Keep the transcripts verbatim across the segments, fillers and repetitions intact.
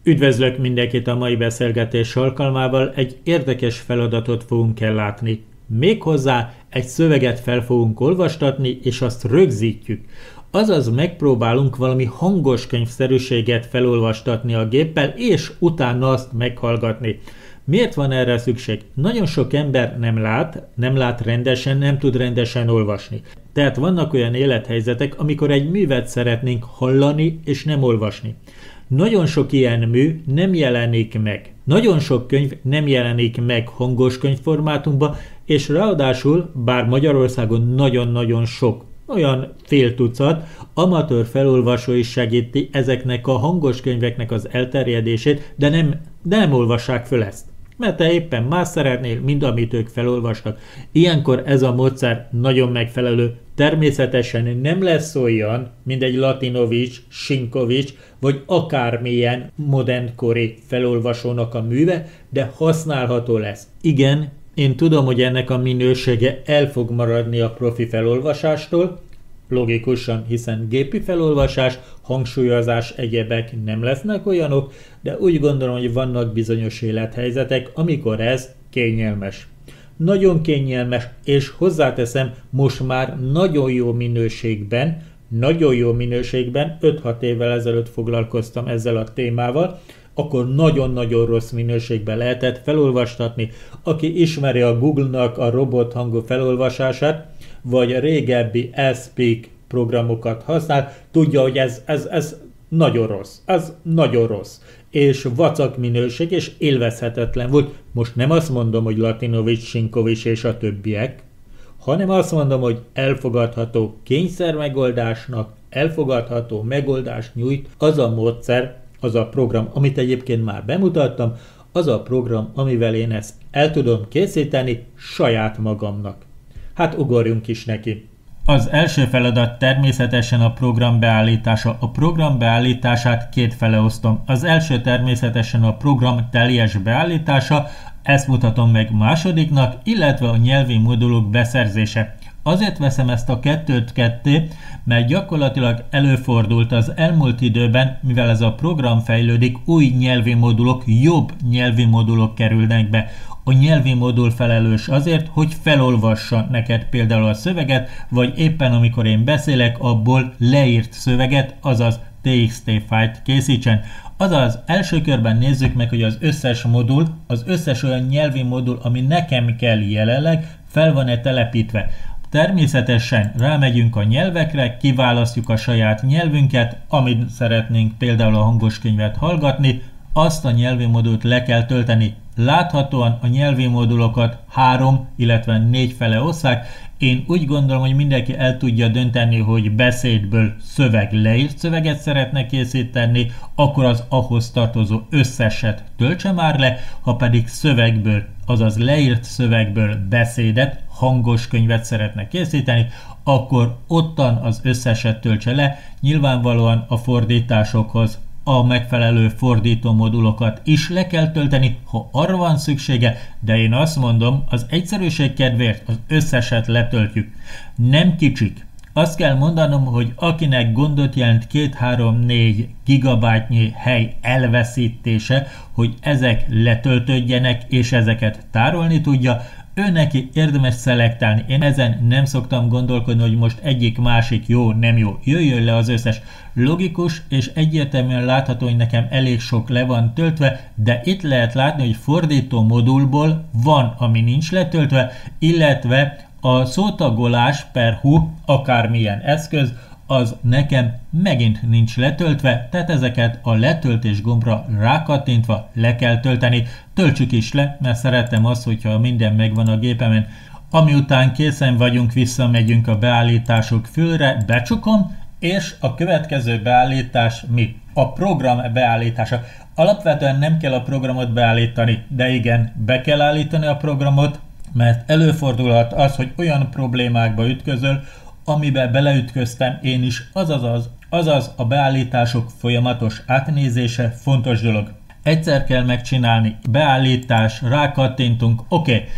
Üdvözlök mindenkit a mai beszélgetés alkalmával, egy érdekes feladatot fogunk ellátni. Méghozzá egy szöveget fel fogunk olvastatni, és azt rögzítjük. Azaz megpróbálunk valami hangos könyvszerűséget felolvastatni a géppel, és utána azt meghallgatni. Miért van erre szükség? Nagyon sok ember nem lát, nem lát rendesen, nem tud rendesen olvasni. Tehát vannak olyan élethelyzetek, amikor egy művet szeretnénk hallani és nem olvasni. Nagyon sok ilyen mű nem jelenik meg. Nagyon sok könyv nem jelenik meg hangos könyvformátumban, és ráadásul, bár Magyarországon nagyon-nagyon sok, olyan fél tucat, amatőr felolvasó is segíti ezeknek a hangos könyveknek az elterjedését, de nem, de nem olvassák föl ezt. Mert te éppen más szeretnél, mint amit ők felolvasnak. Ilyenkor ez a módszer nagyon megfelelő. Természetesen nem lesz olyan, mint egy Latinovics, Sinkovics, vagy akármilyen modernkori felolvasónak a műve, de használható lesz. Igen, én tudom, hogy ennek a minősége el fog maradni a profi felolvasástól, logikusan, hiszen gépi felolvasás, hangsúlyozás, egyebek nem lesznek olyanok, de úgy gondolom, hogy vannak bizonyos élethelyzetek, amikor ez kényelmes. Nagyon kényelmes, és hozzáteszem, most már nagyon jó minőségben, nagyon jó minőségben, öt-hat évvel ezelőtt foglalkoztam ezzel a témával, akkor nagyon-nagyon rossz minőségben lehetett felolvastatni. Aki ismeri a Google-nak a robot hangú felolvasását, vagy a régebbi Speak programokat használ, tudja, hogy ez, ez, ez nagyon rossz. Ez nagyon rossz. És vacak minőség, és élvezhetetlen volt. Most nem azt mondom, hogy Latinovics, Sinkovics és a többiek, hanem azt mondom, hogy elfogadható kényszermegoldásnak, elfogadható megoldást nyújt az a módszer, az a program, amit egyébként már bemutattam, az a program, amivel én ezt el tudom készíteni saját magamnak. Hát ugorjunk is neki. Az első feladat természetesen a program beállítása. A program beállítását kétfele osztom. Az első természetesen a program teljes beállítása, ezt mutatom meg másodiknak, illetve a nyelvi modulok beszerzése. Azért veszem ezt a kettőt ketté, mert gyakorlatilag előfordult az elmúlt időben, mivel ez a program fejlődik, új nyelvi modulok, jobb nyelvi modulok kerülnek be. A nyelvi modul felelős azért, hogy felolvassa neked például a szöveget, vagy éppen amikor én beszélek, abból leírt szöveget, azaz té iksz té fájlt készítsen. Azaz első körben nézzük meg, hogy az összes modul, az összes olyan nyelvi modul, ami nekem kell jelenleg, fel van-e telepítve. Természetesen rámegyünk a nyelvekre, kiválasztjuk a saját nyelvünket, amit szeretnénk például a hangos könyvet hallgatni, azt a nyelvi modult le kell tölteni. Láthatóan a nyelvi modulokat három, illetve négy fele osszák. Én úgy gondolom, hogy mindenki el tudja dönteni, hogy beszédből szöveg leírt szöveget szeretne készíteni, akkor az ahhoz tartozó összeset töltse már le, ha pedig szövegből, azaz leírt szövegből beszédet, hangos könyvet szeretne készíteni, akkor ottan az összeset töltse le, nyilvánvalóan a fordításokhoz a megfelelő fordító modulokat is le kell tölteni, ha arra van szüksége, de én azt mondom, az egyszerűség kedvéért az összeset letöltjük. Nem kicsik. Azt kell mondanom, hogy akinek gondot jelent két-három-négy gigabájtnyi hely elveszítése, hogy ezek letöltődjenek és ezeket tárolni tudja, ő neki érdemes szelektálni. Én ezen nem szoktam gondolkodni, hogy most egyik másik jó, nem jó. Jöjjön le az összes. Logikus és egyértelműen látható, hogy nekem elég sok le van töltve, de itt lehet látni, hogy fordító modulból van, ami nincs letöltve, illetve a szótagolás per hú, akármilyen eszköz, az nekem megint nincs letöltve, tehát ezeket a letöltés gombra rákattintva le kell tölteni. Töltsük is le, mert szeretem azt, hogyha minden megvan a gépemen. Ami után készen vagyunk, visszamegyünk a beállítások fülre, becsukom, és a következő beállítás mi? A program beállítása. Alapvetően nem kell a programot beállítani, de igen, be kell állítani a programot, mert előfordulhat az, hogy olyan problémákba ütközöl, amiben beleütköztem én is, azaz, az, azaz a beállítások folyamatos átnézése fontos dolog. Egyszer kell megcsinálni, beállítás, rákattintunk, oké. Okay.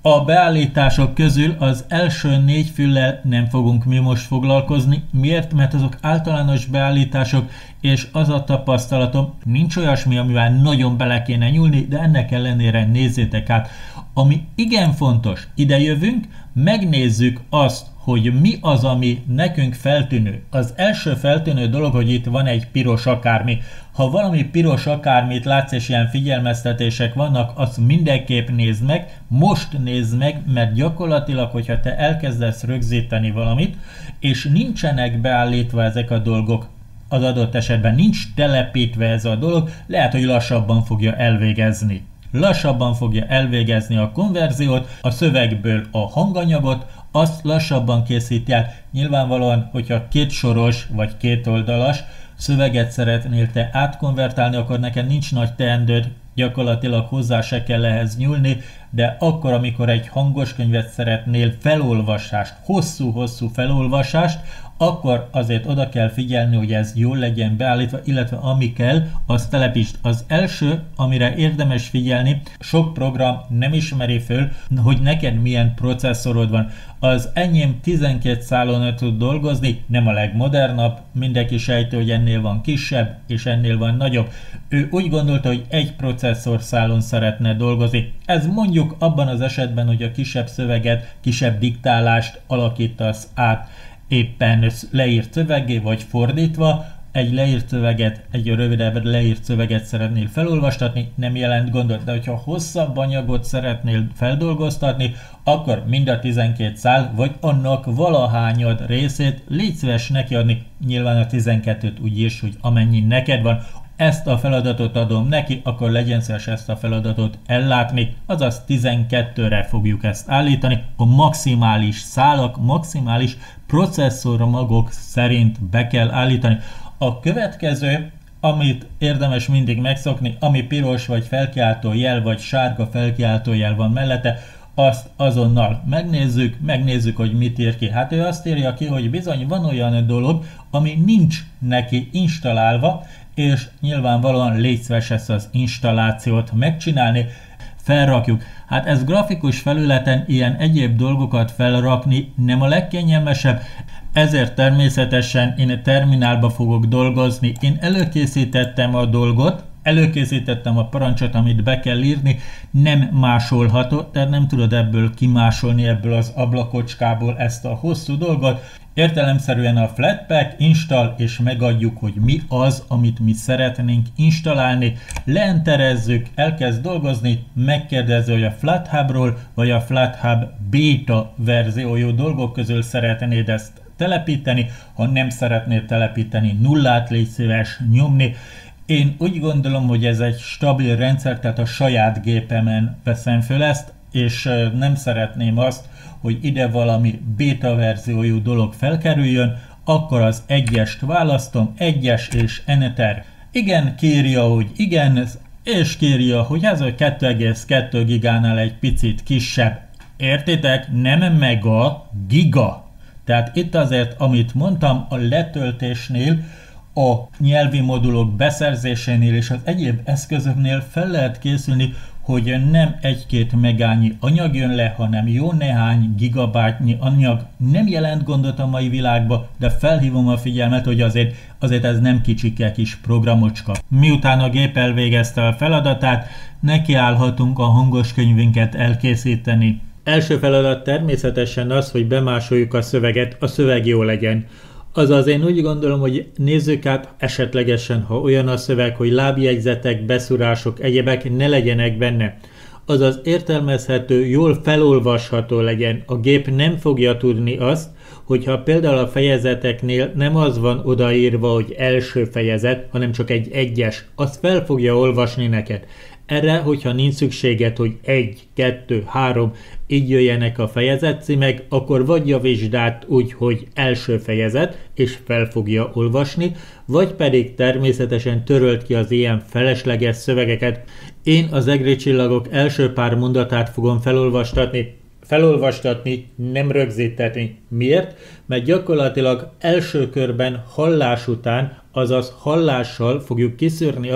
A beállítások közül az első négy füllel nem fogunk mi most foglalkozni. Miért? Mert azok általános beállítások, és az a tapasztalatom, nincs olyasmi, amivel nagyon bele kéne nyúlni, de ennek ellenére nézzétek át. Ami igen fontos, ide jövünk, megnézzük azt, hogy mi az, ami nekünk feltűnő. Az első feltűnő dolog, hogy itt van egy piros akármi. Ha valami piros akármit látsz, és ilyen figyelmeztetések vannak, azt mindenképp nézd meg, most nézd meg, mert gyakorlatilag, hogyha te elkezdesz rögzíteni valamit, és nincsenek beállítva ezek a dolgok, az adott esetben nincs telepítve ez a dolog, lehet, hogy lassabban fogja elvégezni. Lassabban fogja elvégezni a konverziót, a szövegből a hanganyagot, azt lassabban készíti el. Nyilvánvalóan, hogyha két soros vagy két oldalas szöveget szeretnél te átkonvertálni, akkor neked nincs nagy teendőd, gyakorlatilag hozzá se kell ehhez nyúlni, de akkor, amikor egy hangos könyvet szeretnél felolvasást, hosszú-hosszú felolvasást, akkor azért oda kell figyelni, hogy ez jól legyen beállítva, illetve ami kell, azt telepítsd. Az első, amire érdemes figyelni, sok program nem ismeri föl, hogy neked milyen processzorod van. Az enyém tizenkét szálon tud dolgozni, nem a legmodernabb, mindenki sejti, hogy ennél van kisebb, és ennél van nagyobb. Ő úgy gondolta, hogy egy processzor szálon szeretne dolgozni. Ez mondjuk abban az esetben, hogy a kisebb szöveget, kisebb diktálást alakítasz át éppen leírt szöveggé, vagy fordítva, egy leírt szöveget, egy rövidebb leírt szöveget szeretnél felolvastatni, nem jelent gondot, de hogyha hosszabb anyagot szeretnél feldolgoztatni, akkor mind a tizenkét szál, vagy annak valahányad részét légy szíves nekiadni, nyilván a tizenkettőt úgy is, hogy amennyi neked van. Ezt a feladatot adom neki, akkor legyen szíves ezt a feladatot ellátni, azaz tizenkettőre fogjuk ezt állítani, a maximális szálak, maximális processzormagok szerint be kell állítani. A következő, amit érdemes mindig megszokni, ami piros vagy felkiáltó jel, vagy sárga felkiáltó jel van mellette, azt azonnal megnézzük, megnézzük, hogy mit ír ki. Hát ő azt írja ki, hogy bizony van olyan dolog, ami nincs neki installálva, és nyilvánvalóan légy szíves ezt az installációt megcsinálni, felrakjuk. Hát ez grafikus felületen ilyen egyéb dolgokat felrakni nem a legkényelmesebb, ezért természetesen én terminálba fogok dolgozni. Én előkészítettem a dolgot, előkészítettem a parancsot, amit be kell írni, nem másolható, tehát nem tudod ebből kimásolni, ebből az ablakocskából ezt a hosszú dolgot. Értelemszerűen a Flatpak install, és megadjuk, hogy mi az, amit mi szeretnénk installálni. Leenterezzük, elkezd dolgozni, megkérdezi, hogy a FlatHubról vagy a FlatHub beta verziójú dolgok közül szeretnéd ezt telepíteni. Ha nem szeretnéd telepíteni, nullát légy szíves nyomni. Én úgy gondolom, hogy ez egy stabil rendszer, tehát a saját gépemen veszem föl ezt, és nem szeretném azt, hogy ide valami beta verziójú dolog felkerüljön, akkor az egyest választom, egyes és enter. Igen, kírja, hogy igen, és kírja, hogy ez a kettő egész kettő gigánál egy picit kisebb. Értitek? Nem mega, giga. Tehát itt azért, amit mondtam, a letöltésnél, a nyelvi modulok beszerzésénél és az egyéb eszközöknél fel lehet készülni, hogy nem egy-két megányi anyag jön le, hanem jó néhány gigabájtnyi anyag. Nem jelent gondot a mai világban, de felhívom a figyelmet, hogy azért, azért ez nem kicsike kis programocska. Miután a gép elvégezte a feladatát, nekiállhatunk a hangos könyvünket elkészíteni. Első feladat természetesen az, hogy bemásoljuk a szöveget, a szöveg jó legyen. Azaz én úgy gondolom, hogy nézzük át esetlegesen, ha olyan a szöveg, hogy lábjegyzetek, beszúrások, egyebek ne legyenek benne. Azaz értelmezhető, jól felolvasható legyen. A gép nem fogja tudni azt, hogyha például a fejezeteknél nem az van odaírva, hogy első fejezet, hanem csak egy egyes, azt fel fogja olvasni neked. Erre, hogyha nincs szükséged, hogy egy, kettő, három, így jöjjenek a fejezetcímek, akkor vagy javítsd át úgy, hogy első fejezet, és fel fogja olvasni, vagy pedig természetesen töröld ki az ilyen felesleges szövegeket. Én az egri csillagok első pár mondatát fogom felolvastatni, felolvastatni, nem rögzíteni. Miért? Mert gyakorlatilag első körben hallás után, azaz hallással fogjuk kiszűrni azt,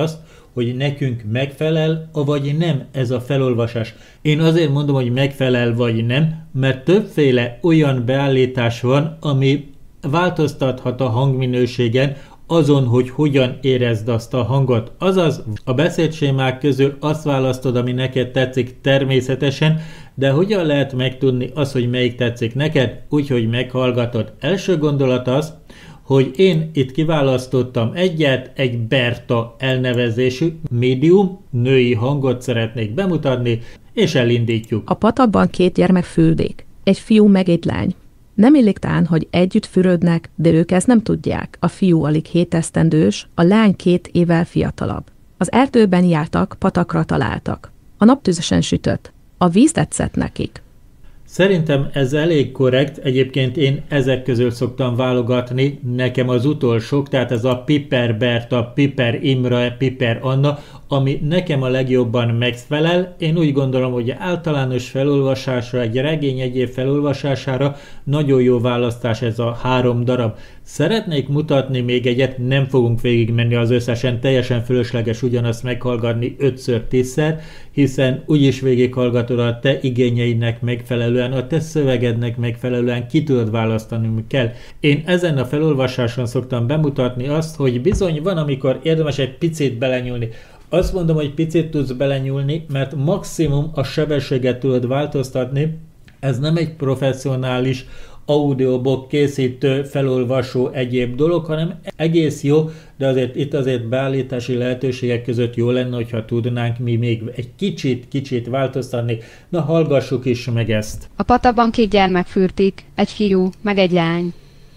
hogy nekünk megfelel, vagy nem ez a felolvasás. Én azért mondom, hogy megfelel vagy nem, mert többféle olyan beállítás van, ami változtathat a hangminőségen, azon, hogy hogyan érezd azt a hangot. Azaz, a beszédsémák közül azt választod, ami neked tetszik természetesen, de hogyan lehet megtudni az, hogy melyik tetszik neked, úgyhogy meghallgatod. Első gondolat az, hogy én itt kiválasztottam egyet, egy Berta elnevezésű médium, női hangot szeretnék bemutatni, és elindítjuk. A patakban két gyermek fürdik, egy fiú meg egy lány. Nem illik tán, hogy együtt fürödnek, de ők ezt nem tudják. A fiú alig hét esztendős, a lány két évvel fiatalabb. Az erdőben jártak, patakra találtak. A nap tüzesen sütött. A víz tetszett nekik. Szerintem ez elég korrekt, egyébként én ezek közül szoktam válogatni, nekem az utolsók, tehát ez a Piper Berta, Piper Imre, Piper Anna, ami nekem a legjobban megfelel. Én úgy gondolom, hogy általános felolvasásra, egy regény egyéb felolvasására nagyon jó választás ez a három darab. Szeretnék mutatni még egyet, nem fogunk végigmenni az összesen, teljesen fölösleges ugyanazt meghallgatni ötször, tízszer, hiszen úgyis végighallgatod a te igényeidnek megfelelően, a te szövegednek megfelelően ki tudod választani, mi kell. Én ezen a felolvasáson szoktam bemutatni azt, hogy bizony van, amikor érdemes egy picit belenyúlni. Azt mondom, hogy picit tudsz belenyúlni, mert maximum a sebességet tudod változtatni, ez nem egy professzionális audiobook készítő, felolvasó egyéb dolog, hanem egész jó, de azért itt azért beállítási lehetőségek között jó lenne, hogyha tudnánk mi még egy kicsit-kicsit változtatni. Na, hallgassuk is meg ezt. A patakban két gyermek fürdik, egy fiú, meg egy lány.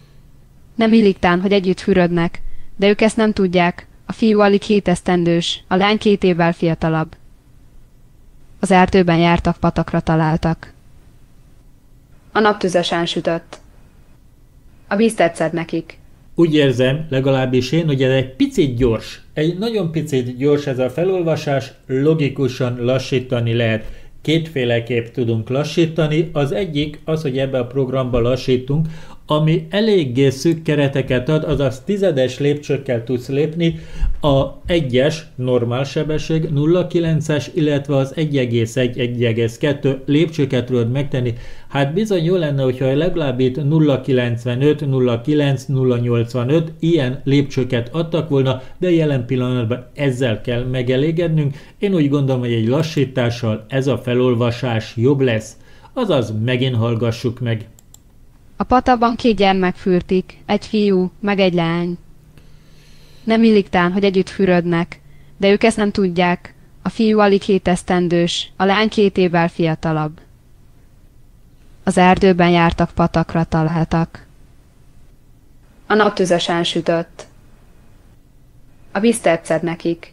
Nem illik tán, hogy együtt fürödnek, de ők ezt nem tudják. A fiú alig hét esztendős, a lány két évvel fiatalabb. Az erdőben jártak, patakra találtak. A nap tüzesen sütött. A víz tetszett nekik. Úgy érzem, legalábbis én, hogy ez egy picit gyors. Egy nagyon picit gyors ez a felolvasás, logikusan lassítani lehet. Kétféleképp tudunk lassítani. Az egyik az, hogy ebbe a programba lassítunk, ami eléggé szűk kereteket ad, azaz tizedes lépcsőkkel tudsz lépni, a egyes normál sebesség, nulla egész kilences, illetve az egy egész egy, egy egész kettő lépcsőket tudod megtenni. Hát bizony jó lenne, hogyha legalább itt nulla egész kilencvenöt, nulla egész kilenc, nulla egész nyolcvanöt ilyen lépcsőket adtak volna, de jelen pillanatban ezzel kell megelégednünk. Én úgy gondolom, hogy egy lassítással ez a felolvasás jobb lesz. Azaz, megint hallgassuk meg. A patakban két gyermek fürdik, egy fiú, meg egy lány. Nem illik tán, hogy együtt fürödnek, de ők ezt nem tudják. A fiú alig hét esztendős, a lány két évvel fiatalabb. Az erdőben jártak, patakra találtak. A nap tüzesen sütött. A víz tetszett nekik.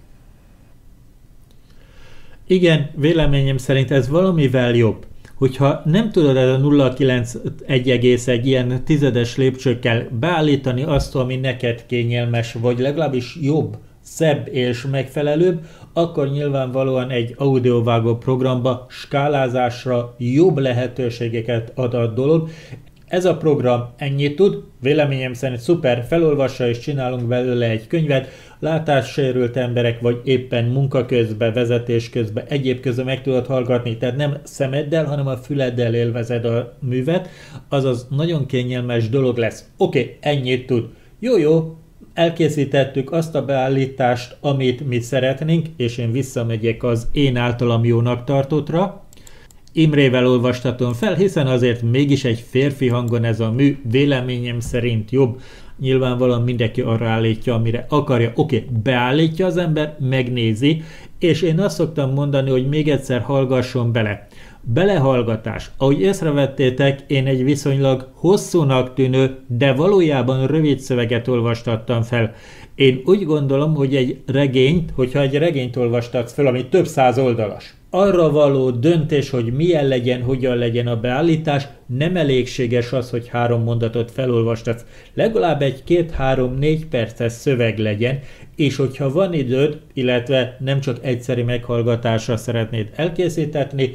Igen, véleményem szerint ez valamivel jobb. Hogyha nem tudod ez a nulla egész kilenc, egy egész egy ilyen tizedes lépcsőkkel beállítani azt, ami neked kényelmes, vagy legalábbis jobb, szebb és megfelelőbb, akkor nyilvánvalóan egy audiovágó programba skálázásra jobb lehetőségeket ad a dolog. Ez a program ennyit tud, véleményem szerint szuper, felolvassa és csinálunk belőle egy könyvet, látássérült emberek vagy éppen munka közben, vezetés közben, egyéb közben meg tudod hallgatni, tehát nem szemeddel, hanem a füleddel élvezed a művet, azaz nagyon kényelmes dolog lesz. Oké, okay, ennyit tud. Jó, jó, elkészítettük azt a beállítást, amit mi szeretnénk, és én visszamegyek az én általam jónak tartottra. Imrével olvastatom fel, hiszen azért mégis egy férfi hangon ez a mű véleményem szerint jobb. Nyilvánvalóan mindenki arra állítja, amire akarja. Oké, okay, beállítja az ember, megnézi, és én azt szoktam mondani, hogy még egyszer hallgasson bele. Belehallgatás. Ahogy észrevettétek, én egy viszonylag hosszúnak tűnő, de valójában rövid szöveget olvastattam fel. Én úgy gondolom, hogy egy regényt, hogyha egy regényt olvastatsz fel, ami több száz oldalas, arra való döntés, hogy milyen legyen, hogyan legyen a beállítás, nem elégséges az, hogy három mondatot felolvastatsz. Legalább egy két-három-négy perces szöveg legyen, és hogyha van időd, illetve nem csak egyszeri meghallgatásra szeretnéd elkészítetni,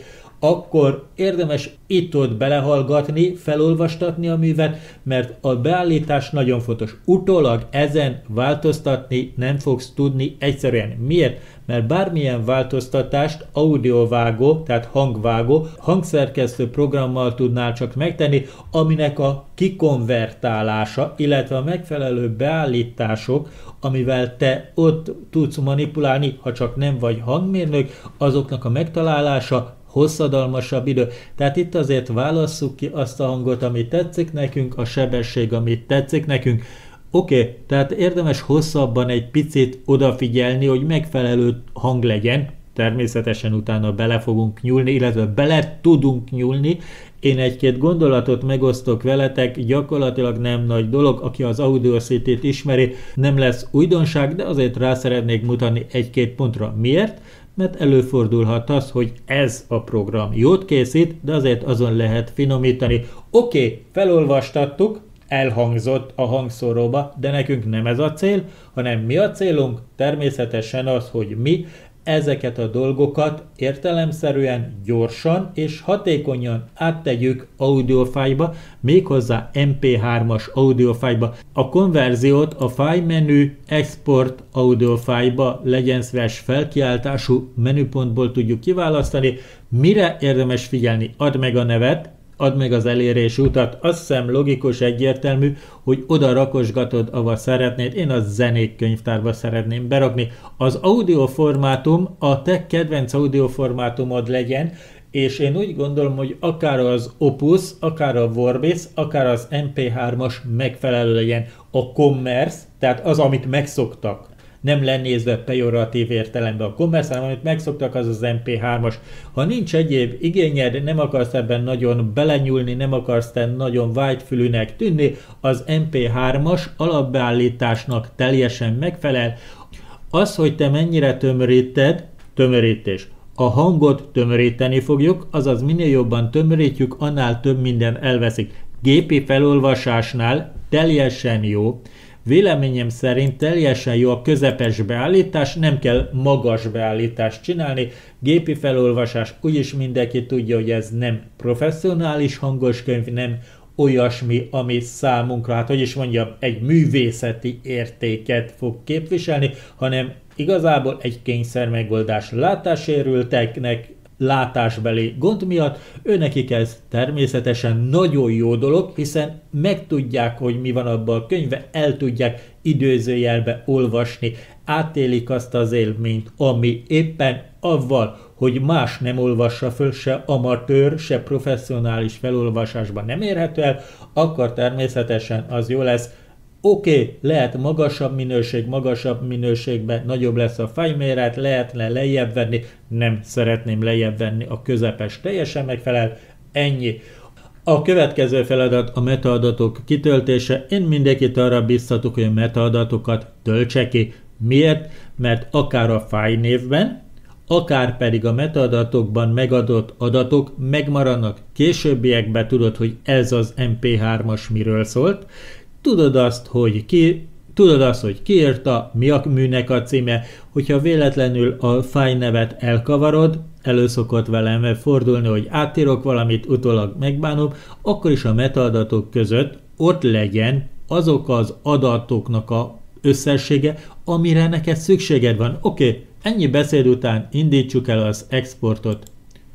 akkor érdemes itt-ott belehallgatni, felolvastatni a művet, mert a beállítás nagyon fontos. Utólag ezen változtatni nem fogsz tudni egyszerűen. Miért? Mert bármilyen változtatást audiovágó, tehát hangvágó, hangszerkesztő programmal tudnál csak megtenni, aminek a kikonvertálása, illetve a megfelelő beállítások, amivel te ott tudsz manipulálni, ha csak nem vagy hangmérnök, azoknak a megtalálása hosszadalmasabb idő. Tehát itt azért válasszuk ki azt a hangot, ami tetszik nekünk, a sebesség, amit tetszik nekünk. Oké, okay, tehát érdemes hosszabban egy picit odafigyelni, hogy megfelelő hang legyen. Természetesen utána bele fogunk nyúlni, illetve bele tudunk nyúlni. Én egy-két gondolatot megosztok veletek, gyakorlatilag nem nagy dolog, aki az Audacity-t ismeri, nem lesz újdonság, de azért rá szeretnék mutatni egy-két pontra. Miért? Mert előfordulhat az, hogy ez a program jót készít, de azért azon lehet finomítani. Oké, okay, felolvastattuk, elhangzott a hangszóróba, de nekünk nem ez a cél, hanem mi a célunk? Természetesen az, hogy mi ezeket a dolgokat értelemszerűen, gyorsan és hatékonyan áttegyük audiofájba, méghozzá em pé hármas audiofájba. A konverziót a file menü export audiofájba legyen szíves felkiáltású menüpontból tudjuk kiválasztani. Mire érdemes figyelni? Add meg a nevet, add meg az elérési utat, azt hiszem logikus, egyértelmű, hogy oda rakosgatod, ahova szeretnéd. Én a zenék könyvtárba szeretném berakni. Az audioformátum a te kedvenc audioformátumod legyen, és én úgy gondolom, hogy akár az Opus, akár a Vorbis, akár az em pé hármas megfelelő legyen. A Commerce, tehát az, amit megszoktak, nem lenézve pejoratív értelemben a commerce, hanem amit megszoktak, az az em pé hármas. Ha nincs egyéb igényed, nem akarsz ebben nagyon belenyúlni, nem akarsz te nagyon vágyfülűnek tűnni, az em pé hármas alapbeállításnak teljesen megfelel. Az, hogy te mennyire tömöríted, tömörítés. A hangot tömöríteni fogjuk, azaz minél jobban tömörítjük, annál több minden elveszik. Gépi felolvasásnál teljesen jó. Véleményem szerint teljesen jó a közepes beállítás, nem kell magas beállítást csinálni. Gépi felolvasás, úgyis mindenki tudja, hogy ez nem professzionális hangos könyv, nem olyasmi, ami számunkra, hát hogy is mondjam, egy művészeti értéket fog képviselni, hanem igazából egy kényszermegoldás látássérülteknek, látásbeli gond miatt, őnekik ez természetesen nagyon jó dolog, hiszen megtudják, hogy mi van abban a könyvben, el tudják időzőjelbe olvasni, átélik azt az élményt, ami éppen avval, hogy más nem olvassa föl, se amatőr, se professzionális felolvasásban nem érhető el, akkor természetesen az jó lesz. Oké, okay, lehet magasabb minőség, magasabb minőségben nagyobb lesz a fájlméret, lehetne lejjebb venni, nem szeretném lejjebb venni, a közepes teljesen megfelel, ennyi. A következő feladat a metaadatok kitöltése. Én mindenkit arra biztatok, hogy a metaadatokat töltse ki. Miért? Mert akár a fájlnévben, akár pedig a metaadatokban megadott adatok megmaradnak. Későbbiekben tudod, hogy ez az em pé hármas miről szólt, Tudod azt, hogy ki, tudod azt, hogy ki írta, mi a műnek a címe, hogyha véletlenül a fájlnevet elkavarod, elő szokott velem fordulni, hogy átírok valamit, utólag megbánom, akkor is a metaadatok között ott legyen azok az adatoknak a összessége, amire neked szükséged van. Oké, okay, ennyi beszéd után indítsuk el az exportot.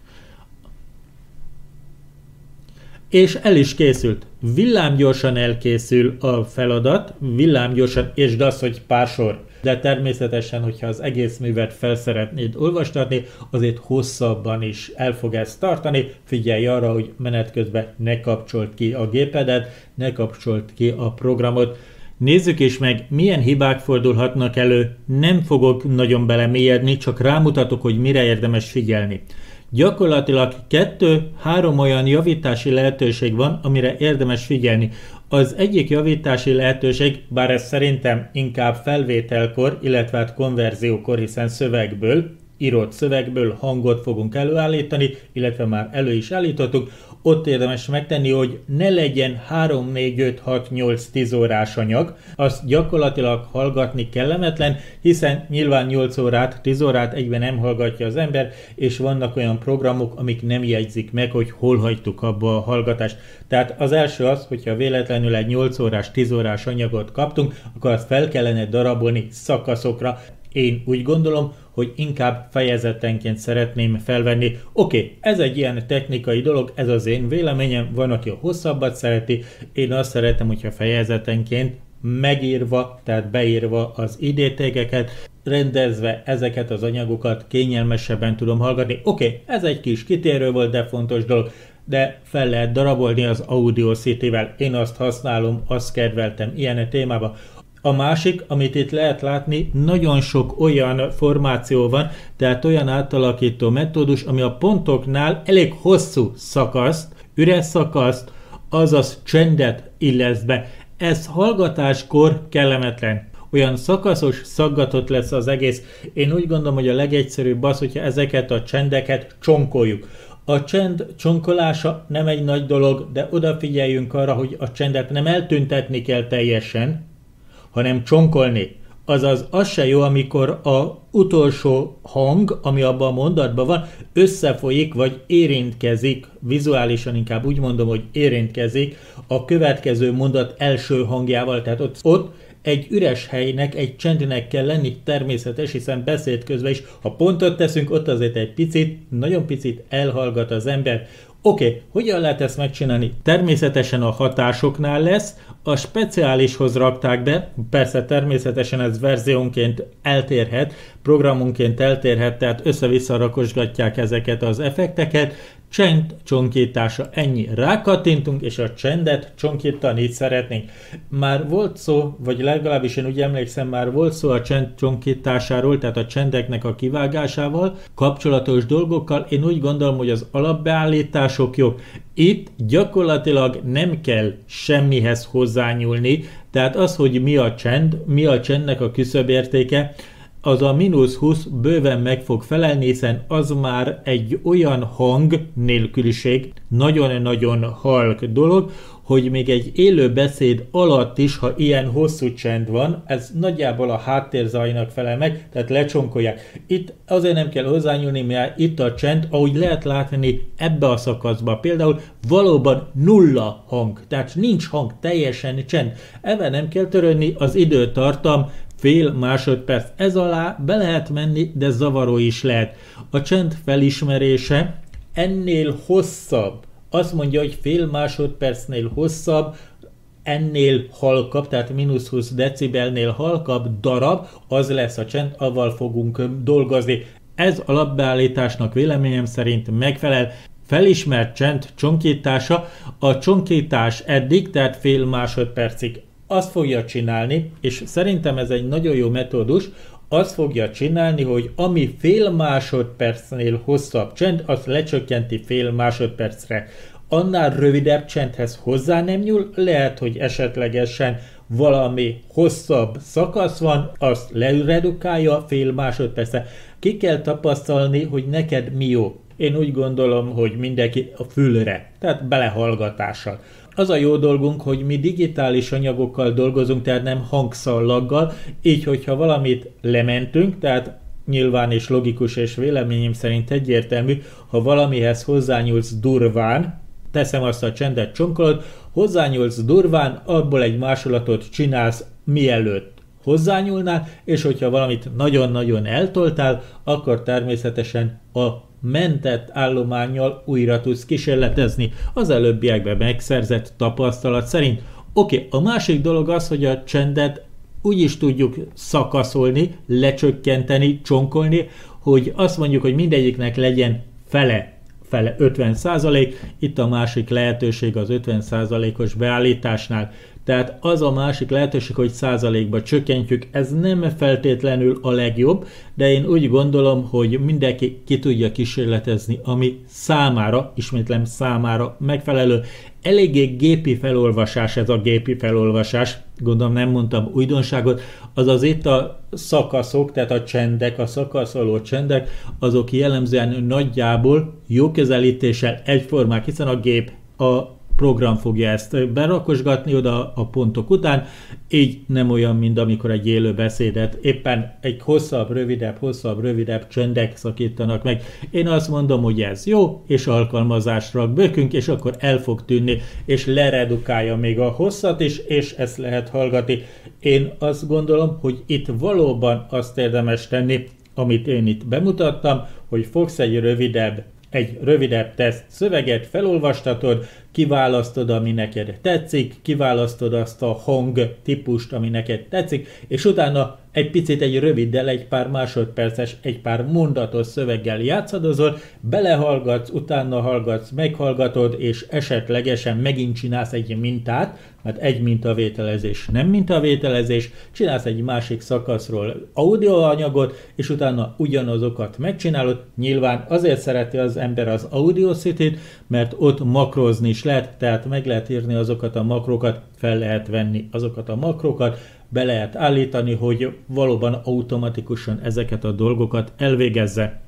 És el is készült. Villámgyorsan elkészül a feladat, villámgyorsan, és az, hogy pár sor. De természetesen, hogyha az egész művet fel szeretnéd olvastatni, azért hosszabban is el fog ezt tartani. Figyelj arra, hogy menet közben ne kapcsold ki a gépedet, ne kapcsold ki a programot. Nézzük is meg, milyen hibák fordulhatnak elő. Nem fogok nagyon belemélyedni, csak rámutatok, hogy mire érdemes figyelni. Gyakorlatilag kettő-három olyan javítási lehetőség van, amire érdemes figyelni. Az egyik javítási lehetőség, bár ez szerintem inkább felvételkor, illetve hát konverziókor, hiszen szövegből, írott szövegből hangot fogunk előállítani, illetve már elő is állítottuk. Ott érdemes megtenni, hogy ne legyen három, négy, öt, hat, nyolc, tíz órás anyag, azt gyakorlatilag hallgatni kellemetlen, hiszen nyilván nyolc órát, tíz órát egyben nem hallgatja az ember, és vannak olyan programok, amik nem jegyzik meg, hogy hol hagytuk abba a hallgatást. Tehát az első az, hogyha véletlenül egy nyolc órás, tíz órás anyagot kaptunk, akkor azt fel kellene darabolni szakaszokra. Én úgy gondolom, hogy inkább fejezetenként szeretném felvenni. Oké, okay, ez egy ilyen technikai dolog, ez az én véleményem, van, aki a hosszabbat szereti, én azt szeretem, hogyha fejezetenként megírva, tehát beírva az idétégeket, rendezve ezeket az anyagokat kényelmesebben tudom hallgatni. Oké, okay, ez egy kis kitérő volt, de fontos dolog, de fel lehet darabolni az Audacity-vel. Én azt használom, azt kedveltem ilyen témában. A másik, amit itt lehet látni, nagyon sok olyan formáció van, tehát olyan átalakító metódus, ami a pontoknál elég hosszú szakaszt, üres szakaszt, azaz csendet illesz be. Ez hallgatáskor kellemetlen. Olyan szakaszos, szaggatott lesz az egész. Én úgy gondolom, hogy a legegyszerűbb az, hogyha ezeket a csendeket csonkoljuk. A csend csonkolása nem egy nagy dolog, de odafigyeljünk arra, hogy a csendet nem eltüntetni kell teljesen, hanem csonkolni. Azaz az se jó, amikor a utolsó hang, ami abban a mondatban van, összefolyik, vagy érintkezik, vizuálisan inkább úgy mondom, hogy érintkezik a következő mondat első hangjával, tehát ott, ott egy üres helynek, egy csendnek kell lenni, természetes, hiszen beszéd közben is, ha pontot teszünk, ott azért egy picit, nagyon picit elhallgat az ember. Oké, okay, hogyan lehet ezt megcsinálni? Természetesen a hatásoknál lesz, a speciálishoz rakták be, persze természetesen ez verziónként eltérhet, programonként eltérhet, tehát össze-vissza rakosgatják ezeket az effekteket, csend csonkítása, ennyi. Rákattintunk, és a csendet csonkítani szeretnénk. Már volt szó, vagy legalábbis én úgy emlékszem, már volt szó a csend csonkításáról, tehát a csendeknek a kivágásával, kapcsolatos dolgokkal. Én úgy gondolom, hogy az alapbeállítások jók. Itt gyakorlatilag nem kell semmihez hozzányúlni, tehát az, hogy mi a csend, mi a csendnek a küszöbértéke, az a mínusz húsz bőven meg fog felelni, hiszen az már egy olyan hang nélküliség, nagyon-nagyon halk dolog, hogy még egy élő beszéd alatt is, ha ilyen hosszú csend van, ez nagyjából a háttérzajnak felel meg, tehát lecsonkolják. Itt azért nem kell hozzányúlni, mert itt a csend, ahogy lehet látni ebbe a szakaszba, például valóban nulla hang, tehát nincs hang, teljesen csend. Ebben nem kell törődni, az időtartam fél másodperc. Ez alá be lehet menni, de zavaró is lehet. A csend felismerése ennél hosszabb. Azt mondja, hogy fél másodpercnél hosszabb, ennél halkabb, tehát mínusz húsz decibelnél halkabb darab, az lesz a csend, avval fogunk dolgozni. Ez alapbeállításnak véleményem szerint megfelel. Felismert csend csonkítása, a csonkítás eddig, tehát fél másodpercig azt fogja csinálni, és szerintem ez egy nagyon jó metódus, azt fogja csinálni, hogy ami fél másodpercnél hosszabb csend, azt lecsökkenti fél másodpercre. Annál rövidebb csendhez hozzá nem nyúl, lehet, hogy esetlegesen valami hosszabb szakasz van, azt leredukálja fél másodpercre. Ki kell tapasztalni, hogy neked mi jó. Én úgy gondolom, hogy mindenki a fülre, tehát belehallgatással. Az a jó dolgunk, hogy mi digitális anyagokkal dolgozunk, tehát nem hangszallaggal, így hogyha valamit lementünk, tehát nyilván és logikus és véleményem szerint egyértelmű, ha valamihez hozzányúlsz durván, teszem azt a csendet csonkolod, hozzányúlsz durván, abból egy másolatot csinálsz mielőtt hozzányúlnál, és hogyha valamit nagyon-nagyon eltoltál, akkor természetesen a mentett állománnyal újra tudsz kísérletezni az előbbiekben megszerzett tapasztalat szerint. Oké, okay, a másik dolog az, hogy a csendet úgy is tudjuk szakaszolni, lecsökkenteni, csonkolni, hogy azt mondjuk, hogy mindegyiknek legyen fele, fele ötven százalék, itt a másik lehetőség az ötven százalékos beállításnál. Tehát az a másik lehetőség, hogy százalékba csökkentjük, ez nem feltétlenül a legjobb, de én úgy gondolom, hogy mindenki ki tudja kísérletezni, ami számára, ismétlem számára megfelelő. Eléggé gépi felolvasás ez a gépi felolvasás, gondolom nem mondtam újdonságot, azaz itt a szakaszok, tehát a csendek, a szakaszoló csendek, azok jellemzően nagyjából jó közelítéssel egyformák, hiszen a gép, a program fogja ezt berakosgatni oda a pontok után, így nem olyan, mint amikor egy élő beszédet éppen egy hosszabb, rövidebb, hosszabb, rövidebb csendek szakítanak meg. Én azt mondom, hogy ez jó, és alkalmazásra bökünk, és akkor el fog tűnni, és leredukálja még a hosszat is, és ezt lehet hallgatni. Én azt gondolom, hogy itt valóban azt érdemes tenni, amit én itt bemutattam, hogy fogsz egy rövidebb egy rövidebb teszt szöveget, felolvastatod, kiválasztod, ami neked tetszik, kiválasztod azt a hang típust, ami neked tetszik, és utána egy picit egy röviddel, egy pár másodperces, egy pár mondatos szöveggel játszadozol, belehallgatsz, utána hallgatsz, meghallgatod, és esetlegesen megint csinálsz egy mintát, mert egy mintavételezés nem mintavételezés, csinálsz egy másik szakaszról audioanyagot, és utána ugyanazokat megcsinálod. Nyilván azért szereti az ember az Audacity-t, mert ott makrozni is lehet, tehát meg lehet írni azokat a makrokat, fel lehet venni azokat a makrokat, be lehet állítani, hogy valóban automatikusan ezeket a dolgokat elvégezze.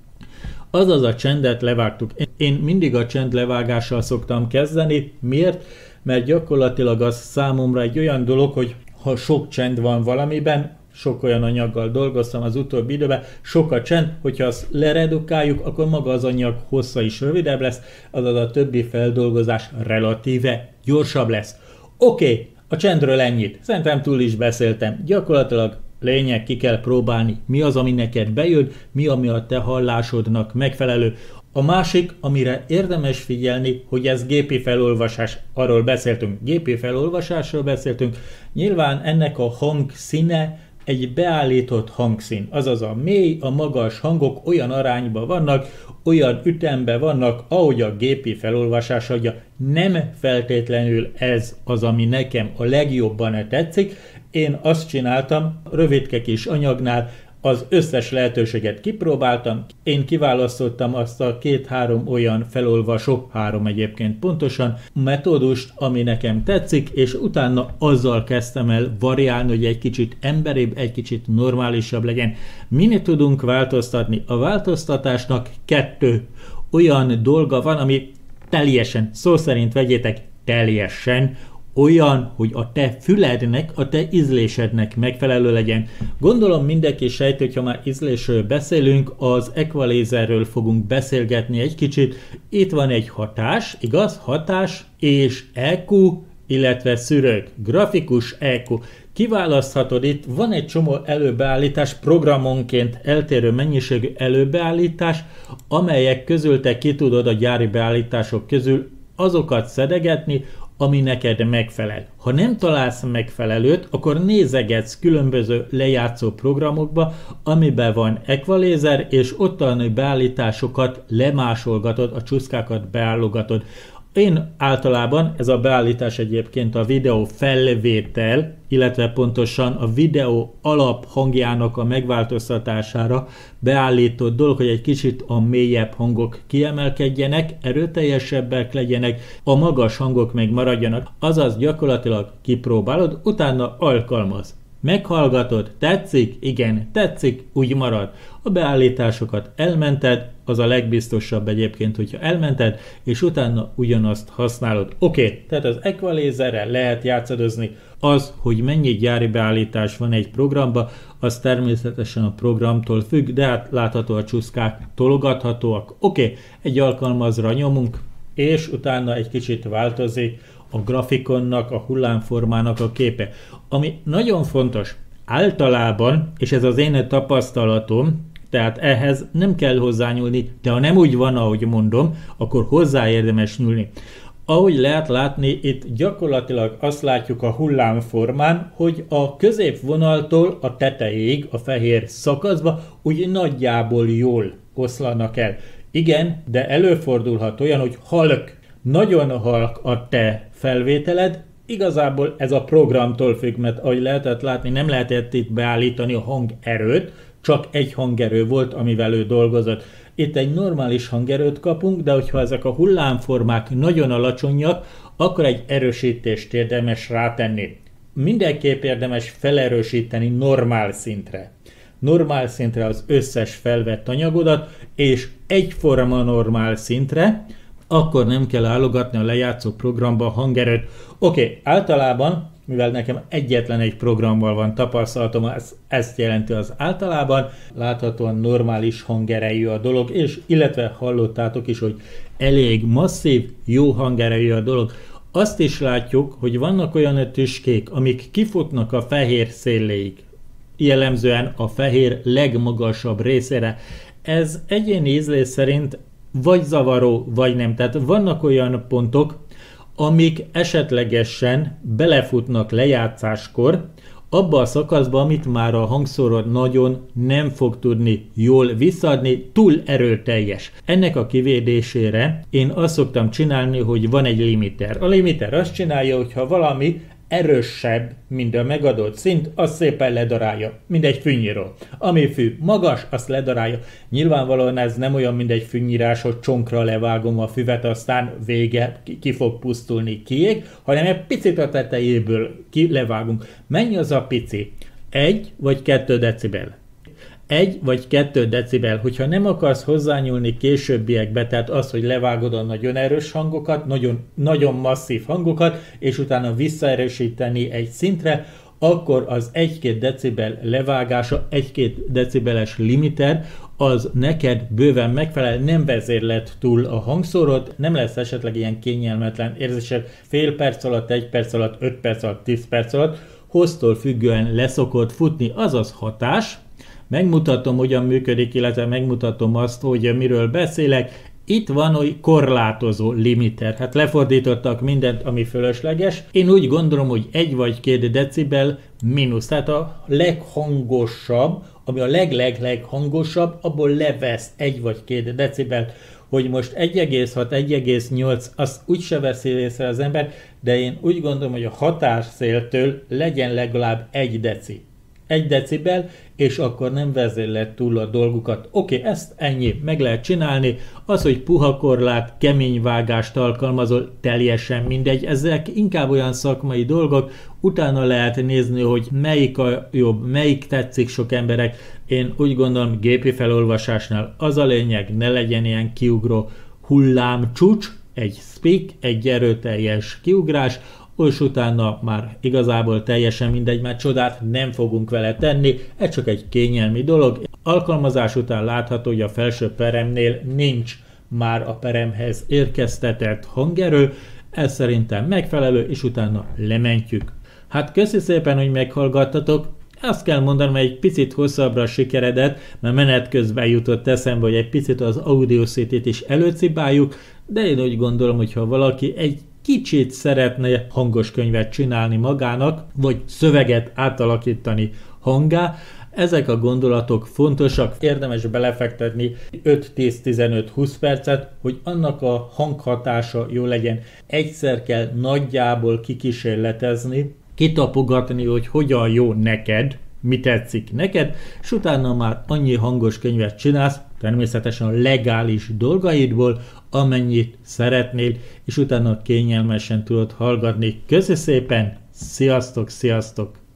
Azaz a csendet levágtuk. Én mindig a csend levágással szoktam kezdeni. Miért? Mert gyakorlatilag az számomra egy olyan dolog, hogy ha sok csend van valamiben, sok olyan anyaggal dolgoztam az utóbbi időben, sok a csend, hogyha azt leredukáljuk, akkor maga az anyag hossza is rövidebb lesz, azaz a többi feldolgozás relatíve gyorsabb lesz. Oké, okay, a csendről ennyit. Szerintem túl is beszéltem. Gyakorlatilag lényeg, ki kell próbálni, mi az, ami neked bejön, mi, ami a te hallásodnak megfelelő. A másik, amire érdemes figyelni, hogy ez gépi felolvasás, arról beszéltünk, gépi felolvasásról beszéltünk, nyilván ennek a hangszíne egy beállított hangszín, azaz a mély, a magas hangok olyan arányban vannak, olyan ütemben vannak, ahogy a gépi felolvasás adja. Nem feltétlenül ez az, ami nekem a legjobban tetszik. Én azt csináltam, rövidke kis anyagnál, az összes lehetőséget kipróbáltam, én kiválasztottam azt a két-három olyan felolvasó, három egyébként pontosan, metódust, ami nekem tetszik, és utána azzal kezdtem el variálni, hogy egy kicsit emberibb, egy kicsit normálisabb legyen. Minit tudunk változtatni? A változtatásnak kettő olyan dolga van, ami teljesen, szó szerint vegyétek, teljesen olyan, hogy a te fülednek, a te ízlésednek megfelelő legyen. Gondolom mindenki sejti, hogyha már ízlésről beszélünk, az equalizerről fogunk beszélgetni egy kicsit. Itt van egy hatás, igaz? Hatás és é kú, illetve szűrők. Grafikus é kú. Kiválaszthatod, itt van egy csomó előbeállítás, programonként eltérő mennyiségű előbeállítás, amelyek közül te ki tudod a gyári beállítások közül azokat szedegetni, ami neked megfelel. Ha nem találsz megfelelőt, akkor nézegetsz különböző lejátszó programokba, amiben van equalizer, és ottani beállításokat lemásolgatod, a csúszkákat beállogatod. Én általában, ez a beállítás egyébként a videó felvétel, illetve pontosan a videó alaphangjának a megváltoztatására beállított dolog, hogy egy kicsit a mélyebb hangok kiemelkedjenek, erőteljesebbek legyenek, a magas hangok meg maradjanak. Azaz gyakorlatilag kipróbálod, utána alkalmaz. Meghallgatod, tetszik? Igen, tetszik, úgy marad. A beállításokat elmented, az a legbiztosabb egyébként, hogyha elmented, és utána ugyanazt használod. Oké, okay, tehát az equalizerrel lehet játszadozni. Az, hogy mennyi gyári beállítás van egy programba, az természetesen a programtól függ, de hát látható a csúszkák tologathatóak. Oké, okay, egy alkalmazra nyomunk, és utána egy kicsit változik a grafikonnak, a hullámformának a képe. Ami nagyon fontos, általában, és ez az én tapasztalatom, tehát ehhez nem kell hozzányúlni, de ha nem úgy van, ahogy mondom, akkor hozzá érdemes nyúlni. Ahogy lehet látni, itt gyakorlatilag azt látjuk a hullámformán, hogy a középvonaltól a tetejéig, a fehér szakaszba úgy nagyjából jól oszlanak el. Igen, de előfordulhat olyan, hogy halk, nagyon halk a te felvételed, igazából ez a programtól függ, mert ahogy lehetett látni, nem lehetett itt beállítani a hangerőt, csak egy hangerő volt, amivel ő dolgozott. Itt egy normális hangerőt kapunk, de hogyha ezek a hullámformák nagyon alacsonyak, akkor egy erősítést érdemes rátenni. Mindenképp érdemes felerősíteni normál szintre. Normál szintre az összes felvett anyagodat, és egyforma normál szintre, akkor nem kell állogatni a lejátszó programba a hangerőt. Oké, okay, általában, mivel nekem egyetlen egy programmal van tapasztalatom, ez, ezt jelenti az általában, láthatóan normális hangerejű a dolog, és illetve hallottátok is, hogy elég masszív, jó hangerejű a dolog. Azt is látjuk, hogy vannak olyan tüskék, amik kifutnak a fehér széléig, jellemzően a fehér legmagasabb részére. Ez egyéni ízlés szerint vagy zavaró, vagy nem. Tehát vannak olyan pontok, amik esetlegesen belefutnak lejátszáskor abba a szakaszba, amit már a hangszóró nagyon nem fog tudni jól visszaadni, túl erőteljes. Ennek a kivédésére én azt szoktam csinálni, hogy van egy limiter. A limiter azt csinálja, hogyha valami erősebb, mint a megadott szint, azt szépen ledarálja, mint egy fűnyíró. Ami fű magas, azt ledarálja. Nyilvánvalóan ez nem olyan, mint egy fűnyírás, hogy csonkra levágom a füvet, aztán vége, ki fog pusztulni, kiég, hanem egy picit a tetejéből ki levágunk. Mennyi az a pici? Egy vagy kettő decibel. Egy vagy kettő decibel, hogyha nem akarsz hozzányúlni későbbiekbe, tehát az, hogy levágod a nagyon erős hangokat, nagyon, nagyon masszív hangokat, és utána visszaerősíteni egy szintre, akkor az egy-két decibel levágása, egy-két decibeles limiter, az neked bőven megfelel, nem vezérled túl a hangszórót, nem lesz esetleg ilyen kényelmetlen érzésed fél perc alatt, egy perc alatt, öt perc alatt, tíz perc alatt, hoztól függően leszokott futni, azaz hatás. Megmutatom, hogyan működik, illetve megmutatom azt, hogy miről beszélek. Itt van egy korlátozó limiter. Hát lefordítottak mindent, ami fölösleges. Én úgy gondolom, hogy egy vagy két decibel mínusz. Tehát a leghangosabb, ami a leg-leg-leg hangosabb, abból levesz egy vagy két decibelt. Hogy most egy egész hat, egy egész nyolc, azt úgyse veszi észre az ember, de én úgy gondolom, hogy a határszéltől legyen legalább egy deci. Egy decibel, és akkor nem vezérled túl a dolgukat. Oké, okay, ezt ennyi, meg lehet csinálni. Az, hogy puha korlát, kemény vágást alkalmazol, teljesen mindegy. Ezek inkább olyan szakmai dolgok, utána lehet nézni, hogy melyik a jobb, melyik tetszik sok emberek. Én úgy gondolom, gépi felolvasásnál az a lényeg, ne legyen ilyen kiugró hullámcsúcs, egy speak, egy erőteljes kiugrás, és utána már igazából teljesen mindegy, mert csodát nem fogunk vele tenni, ez csak egy kényelmi dolog. Alkalmazás után látható, hogy a felső peremnél nincs már a peremhez érkeztetett hangerő, ez szerintem megfelelő, és utána lementjük. Hát köszi szépen, hogy meghallgattatok. Azt kell mondanom, hogy egy picit hosszabbra sikeredett, mert menet közben jutott eszembe, hogy egy picit az Audacity-t is előcibáljuk, de én úgy gondolom, hogy ha valaki egy kicsit szeretne hangos könyvet csinálni magának, vagy szöveget átalakítani hangá, ezek a gondolatok fontosak, érdemes belefektetni öt-tíz-tizenöt-húsz percet, hogy annak a hanghatása jó legyen. Egyszer kell nagyjából kikísérletezni, kitapogatni, hogy hogyan jó neked, mi tetszik neked, és utána már annyi hangos könyvet csinálsz, természetesen a legális dolgaidból, amennyit szeretnél, és utána kényelmesen tudod hallgatni. Köszi szépen, sziasztok, sziasztok!